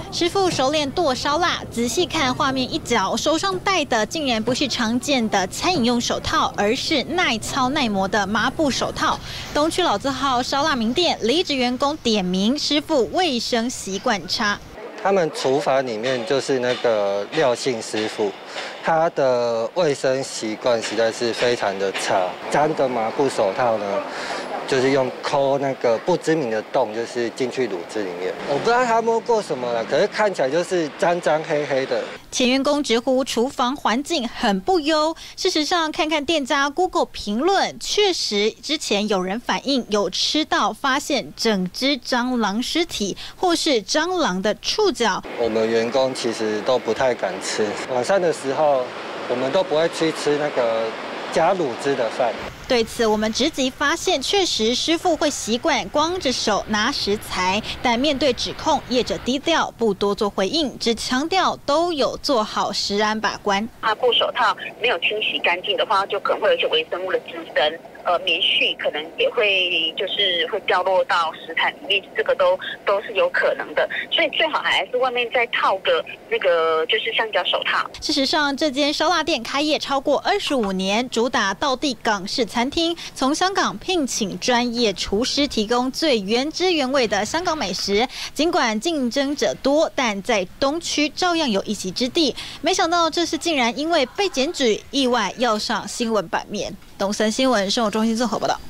师傅熟练剁烧腊，仔细看画面一角，手上戴的竟然不是常见的餐饮用手套，而是耐操耐磨的麻布手套。东区老字号烧腊名店离职员工点名，师傅卫生习惯差。 他们厨房里面就是那个廖姓师傅，他的卫生习惯实在是非常的差。粘的麻布手套呢，就是用抠那个不知名的洞，就是进去卤汁里面。我不知道他摸过什么了，可是看起来就是脏脏黑黑的。 前员工直呼厨房环境很不优。事实上，看看店家 Google 评论，确实之前有人反映有吃到发现整只蟑螂尸体，或是蟑螂的触角。 我们员工其实都不太敢吃，晚上的时候我们都不会去吃那个加卤汁的饭。 对此，我们直击发现，确实师傅会习惯光着手拿食材，但面对指控，业者低调，不多做回应，只强调都有做好食安把关。 麻布手套没有清洗干净的话，就可能会有一些微生物的滋生，棉絮可能也会会掉落到食材里面，这个都是有可能的，所以最好还是外面再套个那个就是橡胶手套。 事实上，这间烧腊店开业超过25年，主打道地港式餐厅，从香港聘请专业厨师提供最原汁原味的香港美食。尽管竞争者多，但在东区照样有一席之地。没想到这次竟然因为被检举，意外要上新闻版面。东森新闻生活中心综合报道。